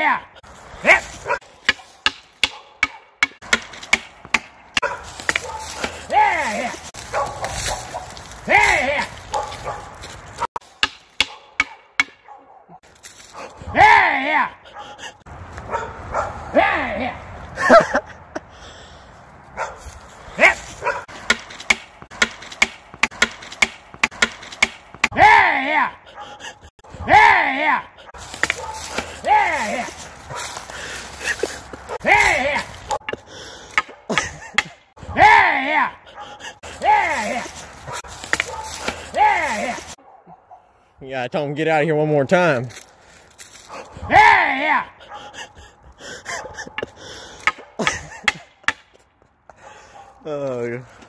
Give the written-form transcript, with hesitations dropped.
yeah. Yeah. Yeah. Yeah. Yeah. Yeah. Yeah. Yeah. Yeah. Yeah. Yeah. Yeah. Yeah. Yeah. Yeah. Yeah, I told him get out of here one more time. Yeah. Oh, yeah.